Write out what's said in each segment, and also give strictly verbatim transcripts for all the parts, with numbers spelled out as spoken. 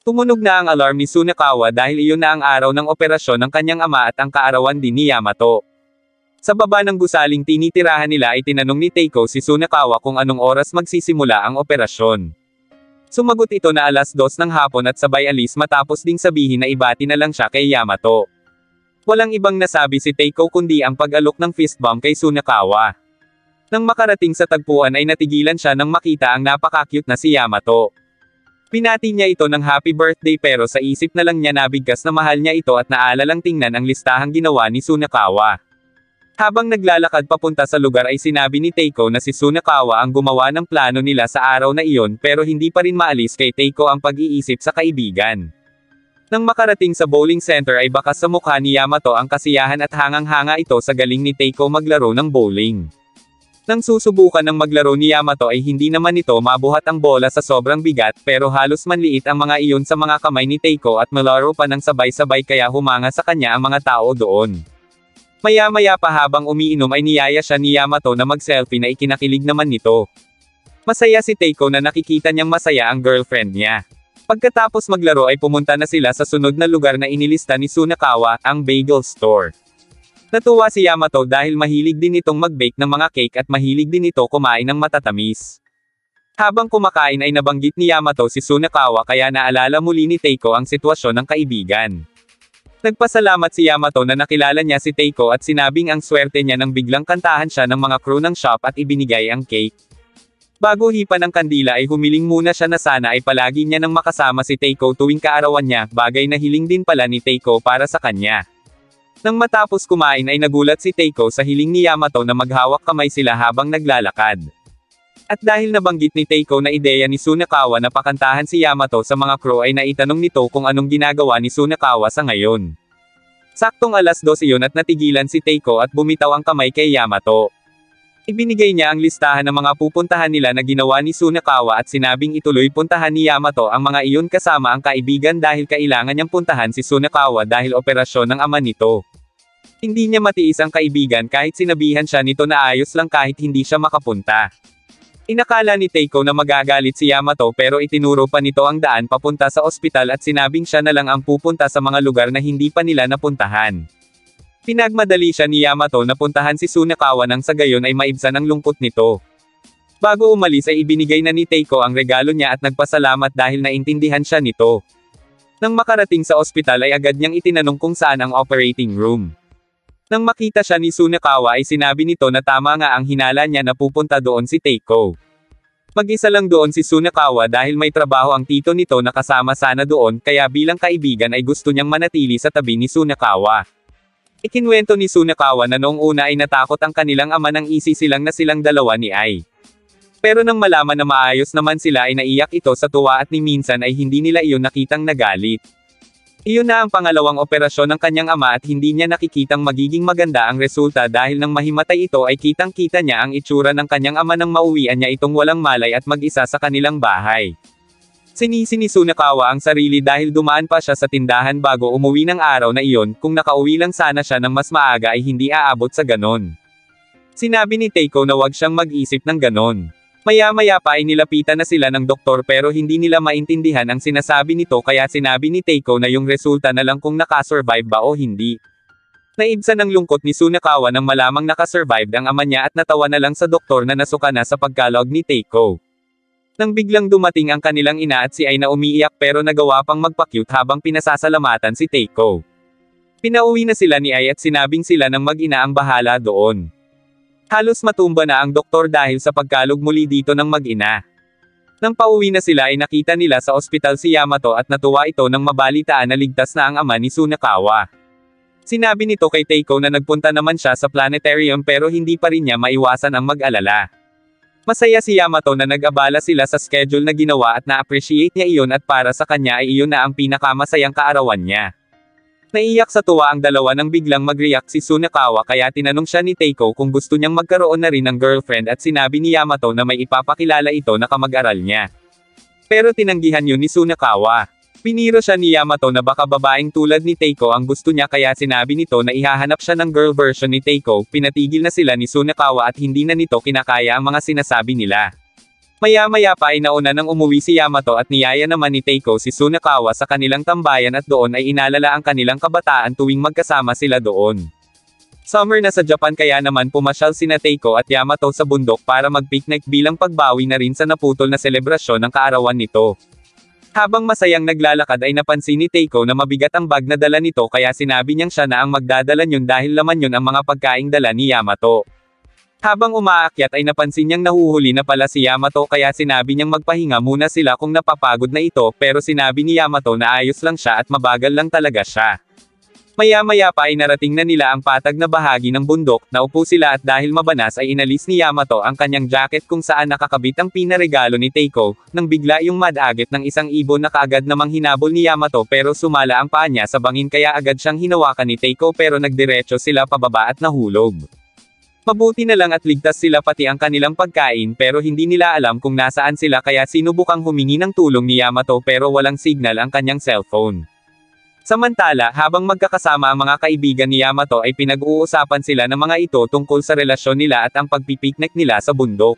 Tumunog na ang alarm ni Sunakawa dahil iyon na ang araw ng operasyon ng kanyang ama at ang kaarawan din ni Yamato. Sa baba ng gusaling tinitirahan nila ay tinanong ni Teiko si Sunakawa kung anong oras magsisimula ang operasyon. Sumagot ito na alas dos ng hapon at sabay alis matapos ding sabihin na ibati na lang siya kay Yamato. Walang ibang nasabi si Teiko kundi ang pag-alok ng fist bump kay Sunakawa. Nang makarating sa tagpuan ay natigilan siya nang makita ang napaka-cute na si Yamato. Pinati niya ito ng happy birthday pero sa isip na lang niya nabigkas na mahal niya ito at naalalang tingnan ang listahang ginawa ni Sunakawa. Habang naglalakad papunta sa lugar ay sinabi ni Teiko na si Sunakawa ang gumawa ng plano nila sa araw na iyon pero hindi pa rin maalis kay Teiko ang pag-iisip sa kaibigan. Nang makarating sa bowling center ay bakas sa mukha ni Yamato ang kasiyahan at hangang-hanga ito sa galing ni Teiko maglaro ng bowling. Nang susubukan ng maglaro ni Yamato ay hindi naman ito mabuhat ang bola sa sobrang bigat pero halos manliit ang mga iyon sa mga kamay ni Teiko at malaro pa ng sabay-sabay kaya humanga sa kanya ang mga tao doon. Maya-maya pa habang umiinom ay niyaya siya ni Yamato na mag-selfie na ikinakilig naman nito. Masaya si Teiko na nakikita niyang masaya ang girlfriend niya. Pagkatapos maglaro ay pumunta na sila sa sunod na lugar na inilista ni Sunakawa, ang bagel store. Natuwa si Yamato dahil mahilig din itong mag-bake ng mga cake at mahilig din ito kumain ng matatamis. Habang kumakain ay nabanggit ni Yamato si Sunakawa kaya naalala muli ni Teiko ang sitwasyon ng kaibigan. Nagpasalamat si Yamato na nakilala niya si Teiko at sinabing ang swerte niya nang biglang kantahan siya ng mga crew ng shop at ibinigay ang cake. Bago hipan ng kandila ay humiling muna siya na sana ay palagi niya nang makasama si Teiko tuwing kaarawan niya, bagay na hiling din pala ni Teiko para sa kanya. Nang matapos kumain ay nagulat si Teiko sa hiling ni Yamato na maghawak kamay sila habang naglalakad. At dahil nabanggit ni Teiko na ideya ni Sunakawa na pakantahan si Yamato sa mga crew ay naitanong nito kung anong ginagawa ni Sunakawa sa ngayon. Saktong alas dos iyon at natigilan si Teiko at bumitaw ang kamay kay Yamato. Ibinigay niya ang listahan ng mga pupuntahan nila na ginawa ni Sunakawa at sinabing ituloy puntahan ni Yamato ang mga iyon kasama ang kaibigan dahil kailangan niyang puntahan si Sunakawa dahil operasyon ng ama nito. Hindi niya matiis ang kaibigan kahit sinabihan siya nito na ayos lang kahit hindi siya makapunta. Inakala ni Teiko na magagalit si Yamato pero itinuro pa nito ang daan papunta sa ospital at sinabing siya na lang ang pupunta sa mga lugar na hindi pa nila napuntahan. Pinagmadali siya ni Yamato na puntahan si Sunakawa nang sa gayon ay maibsan ang lungkot nito. Bago umalis ay ibinigay na ni Teiko ang regalo niya at nagpasalamat dahil naintindihan siya nito. Nang makarating sa ospital ay agad niyang itinanong kung saan ang operating room. Nang makita siya ni Sunakawa ay sinabi nito na tama nga ang hinala niya na pupunta doon si Teiko. Mag-isa lang doon si Sunakawa dahil may trabaho ang tito nito na kasama sana doon kaya bilang kaibigan ay gusto niyang manatili sa tabi ni Sunakawa. Ikinwento ni Sunakawa na noong una ay natakot ang kanilang ama nang isi silang na silang dalawa ni Ai. Pero nang malaman na maayos naman sila ay naiyak ito sa tuwa at ni minsan ay hindi nila iyon nakitang nagalit. Iyon na ang pangalawang operasyon ng kanyang ama at hindi niya nakikitang magiging maganda ang resulta dahil nang mahimatay ito ay kitang-kita niya ang itsura ng kanyang ama nang mauwian niya itong walang malay at mag-isa sa kanilang bahay. Sinisi ni Sunakawa ang sarili dahil dumaan pa siya sa tindahan bago umuwi ng araw na iyon, kung nakauwi lang sana siya ng mas maaga ay hindi aabot sa ganon. Sinabi ni Teiko na wag siyang mag-isip ng ganon. Maya-maya pa ay nilapitan na sila ng doktor pero hindi nila maintindihan ang sinasabi nito kaya sinabi ni Teiko na yung resulta na lang kung nakasurvive ba o hindi. Naibsan ang lungkot ni Sunakawa nang malamang nakasurvive ang ama niya at natawa na lang sa doktor na nasuka na sa pagkalog ni Teiko. Nang biglang dumating ang kanilang ina at si Ai na umiiyak pero nagawa pang magpa-cute habang pinasasalamatan si Teiko. Pinauwi na sila ni Ai at sinabing sila ng mag-ina ang bahala doon. Halos matumba na ang doktor dahil sa pagkalog muli dito ng mag-ina. Nang pauwi na sila ay nakita nila sa ospital si Yamato at natuwa ito nang mabalitaan na ligtas na ang ama ni Sunakawa. Sinabi nito kay Teiko na nagpunta naman siya sa planetarium pero hindi pa rin niya maiwasan ang mag-alala. Masaya si Yamato na nag-abala sila sa schedule na ginawa at na-appreciate niya iyon at para sa kanya ay iyon na ang pinakamasayang kaarawan niya. Naiyak sa tuwa ang dalawa nang biglang mag-react si Sunakawa kaya tinanong siya ni Teiko kung gusto niyang magkaroon na rin ng girlfriend at sinabi ni Yamato na may ipapakilala ito na kamag-aral niya. Pero tinanggihan yun ni Sunakawa. Piniro siya ni Yamato na baka babaeng tulad ni Teiko ang gusto niya kaya sinabi nito na ihahanap siya ng girl version ni Teiko. Pinatigil na sila ni Sunakawa at hindi na nito kinakaya ang mga sinasabi nila. Maya-maya pa ay nauna nang umuwi si Yamato at niyaya naman ni Teiko si Sunakawa sa kanilang tambayan at doon ay inalala ang kanilang kabataan tuwing magkasama sila doon. Summer na sa Japan kaya naman pumasyal sina Teiko at Yamato sa bundok para mag-picnic bilang pagbawi na rin sa naputol na selebrasyon ng kaarawan nito. Habang masayang naglalakad ay napansin ni Teiko na mabigat ang bag na dala nito kaya sinabi niyang siya na ang magdadala niyon dahil laman yun ang mga pagkaing dala ni Yamato. Habang umaakyat ay napansin niyang nahuhuli na pala si Yamato kaya sinabi niyang magpahinga muna sila kung napapagod na ito pero sinabi ni Yamato na ayos lang siya at mabagal lang talaga siya. Maya-maya pa ay narating na nila ang patag na bahagi ng bundok, naupo sila at dahil mabanas ay inalis ni Yamato ang kanyang jacket kung saan nakakabit ang pinaregalo ni Teiko, nang bigla yung mad-agit ng isang ibon na kaagad namang hinabol ni Yamato pero sumala ang paa niya sa bangin kaya agad siyang hinawakan ni Teiko pero nagdiretso sila pababa at nahulog. Mabuti na lang at ligtas sila pati ang kanilang pagkain pero hindi nila alam kung nasaan sila kaya sinubukang humingi ng tulong ni Yamato pero walang signal ang kanyang cellphone. Samantala, habang magkakasama ang mga kaibigan ni Yamato ay pinag-uusapan sila ng mga ito tungkol sa relasyon nila at ang pagpipiknik nila sa bundok.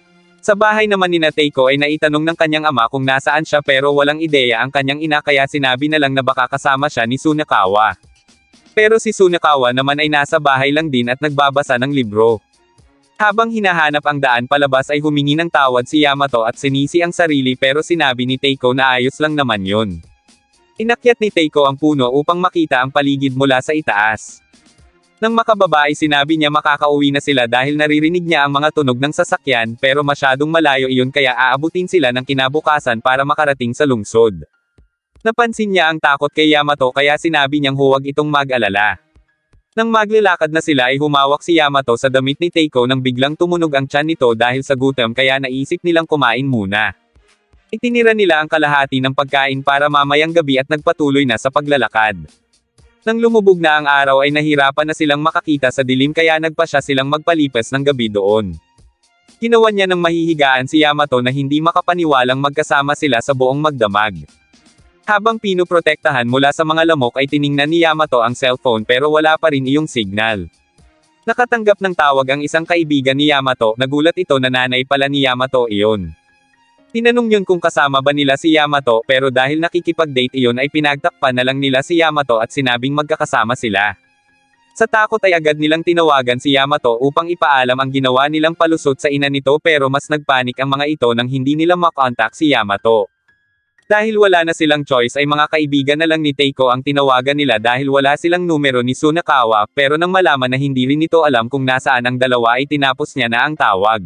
Sa bahay naman ni Teiko ay naitanong ng kanyang ama kung nasaan siya pero walang ideya ang kanyang ina kaya sinabi na lang na baka kasama siya ni Sunakawa. Pero si Sunakawa naman ay nasa bahay lang din at nagbabasa ng libro. Habang hinahanap ang daan palabas ay humingi ng tawad si Yamato at sinisi ang sarili pero sinabi ni Teiko na ayos lang naman yun. Inakyat ni Teiko ang puno upang makita ang paligid mula sa itaas. Nang makababa ay sinabi niya makakauwi na sila dahil naririnig niya ang mga tunog ng sasakyan pero masyadong malayo iyon kaya aabutin sila ng kinabukasan para makarating sa lungsod. Napansin niya ang takot kay Yamato kaya sinabi niyang huwag itong mag-alala. Nang maglalakad na sila ay humawak si Yamato sa damit ni Teiko nang biglang tumunog ang tiyan nito dahil sa gutom kaya naisip nilang kumain muna. Itinira nila ang kalahati ng pagkain para mamayang gabi at nagpatuloy na sa paglalakad. Nang lumubog na ang araw ay nahirapan na silang makakita sa dilim kaya nagpasya silang magpalipas ng gabi doon. Ginawa niya ng mahihigaan si Yamato na hindi makapaniwalang magkasama sila sa buong magdamag. Habang pinoprotektahan mula sa mga lamok ay tiningnan ni Yamato ang cellphone pero wala pa rin iyong signal. Nakatanggap ng tawag ang isang kaibigan ni Yamato, nagulat ito na nanay pala ni Yamato iyon. Tinanong yun kung kasama ba nila si Yamato pero dahil nakikipag-date iyon ay pinagtakpan na lang nila si Yamato at sinabing magkakasama sila. Sa takot ay agad nilang tinawagan si Yamato upang ipaalam ang ginawa nilang palusot sa ina nito pero mas nagpanik ang mga ito nang hindi nila makontak si Yamato. Dahil wala na silang choice ay mga kaibigan na lang ni Teiko ang tinawagan nila dahil wala silang numero ni Sunakawa pero nang malaman na hindi rin nito alam kung nasaan ang dalawa ay tinapos niya na ang tawag.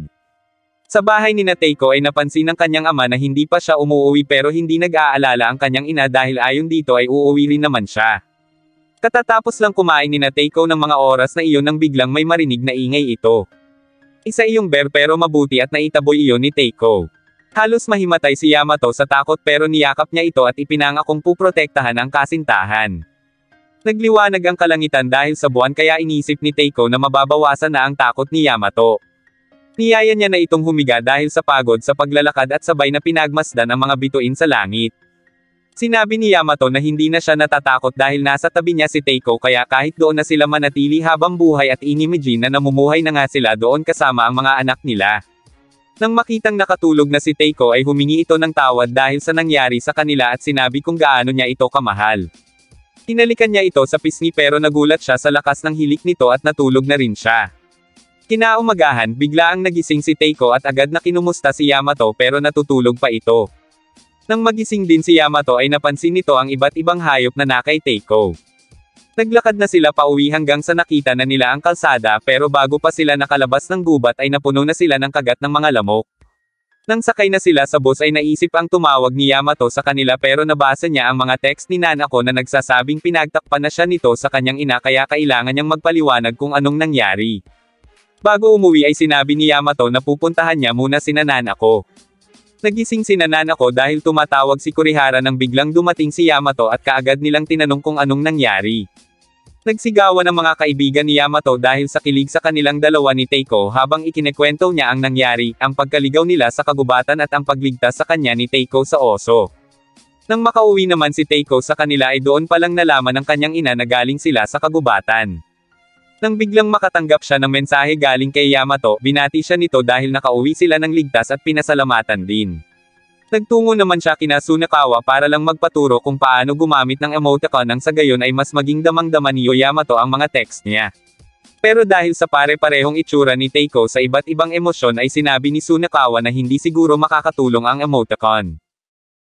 Sa bahay ni Teiko ay napansin ng kanyang ama na hindi pa siya umuuwi pero hindi nag-aalala ang kanyang ina dahil ayon dito ay uuwi rin naman siya. Katatapos lang kumain ni Teiko ng mga oras na iyon nang biglang may marinig na ingay ito. Isa iyong bear pero mabuti at naitaboy iyon ni Teiko. Halos mahimatay si Yamato sa takot pero niyakap niya ito at ipinangakong puprotektahan ang kasintahan. Nagliwanag ang kalangitan dahil sa buwan kaya inisip ni Teiko na mababawasan na ang takot ni Yamato. Niyaya niya na itong humiga dahil sa pagod sa paglalakad at sabay na pinagmasdan ang mga bituin sa langit. Sinabi ni Yamato na hindi na siya natatakot dahil nasa tabi niya si Teiko kaya kahit doon na sila manatili habang buhay at inimagine na namumuhay na nga sila doon kasama ang mga anak nila. Nang makitang nakatulog na si Teiko ay humingi ito ng tawad dahil sa nangyari sa kanila at sinabi kung gaano niya ito kamahal. Tinalikan niya ito sa pisngi pero nagulat siya sa lakas ng hilik nito at natulog na rin siya. Kinaumagahan, biglaang nagising si Teiko at agad na kinumusta si Yamato pero natutulog pa ito. Nang magising din si Yamato ay napansin nito ang iba't ibang hayop na na kay Teiko. Naglakad na sila pauwi hanggang sa nakita na nila ang kalsada pero bago pa sila nakalabas ng gubat ay napuno na sila ng kagat ng mga lamok. Nang sakay na sila sa bus ay naisip ang tumawag ni Yamato sa kanila pero nabasa niya ang mga text ni Nanako na nagsasabing pinagtakpan na siya nito sa kanyang ina kaya kailangan niyang magpaliwanag kung anong nangyari. Bago umuwi ay sinabi ni Yamato na pupuntahan niya muna sina Nanako. Nagising si Nanako dahil tumatawag si Kurihara nang biglang dumating si Yamato at kaagad nilang tinanong kung anong nangyari. Nagsigawan ang mga kaibigan ni Yamato dahil sa kilig sa kanilang dalawa ni Teiko habang ikinekwento niya ang nangyari, ang pagkaligaw nila sa kagubatan at ang pagligtas sa kanya ni Teiko sa oso. Nang makauwi naman si Teiko sa kanila ay doon palang nalaman ng kanyang ina na galing sila sa kagubatan. Nang biglang makatanggap siya ng mensahe galing kay Yamato, binati siya nito dahil nakauwi sila ng ligtas at pinasalamatan din. Nagtungo naman siya kina Sunakawa para lang magpaturo kung paano gumamit ng emoticon nang sa gayon ay mas maging damang-dama ni Yamato ang mga text niya. Pero dahil sa pare-parehong itsura ni Teiko sa iba't ibang emosyon ay sinabi ni Sunakawa na hindi siguro makakatulong ang emoticon.